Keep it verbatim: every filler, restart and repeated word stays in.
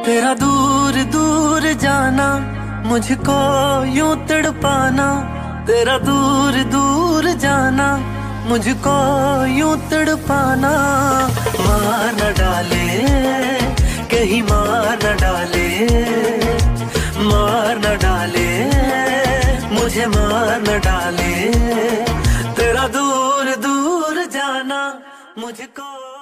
तेरा दूर दूर जाना मुझको यूं तड़पाना, तेरा दूर दूर जाना मुझको यूं तड़पाना। मार न डाले कहीं मार न डाले, मार न डाले मुझे मार न डाले, तेरा दूर दूर जाना मुझको